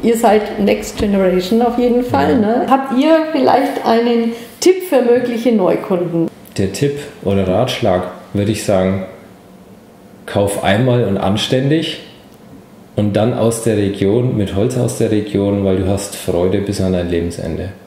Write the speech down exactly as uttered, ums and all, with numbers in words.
ihr seid Next Generation auf jeden Fall. Ne? Habt ihr vielleicht einen Tipp für mögliche Neukunden? Der Tipp oder Ratschlag würde ich sagen, kauf einmal und anständig und dann aus der Region, mit Holz aus der Region, weil du hast Freude bis an dein Lebensende.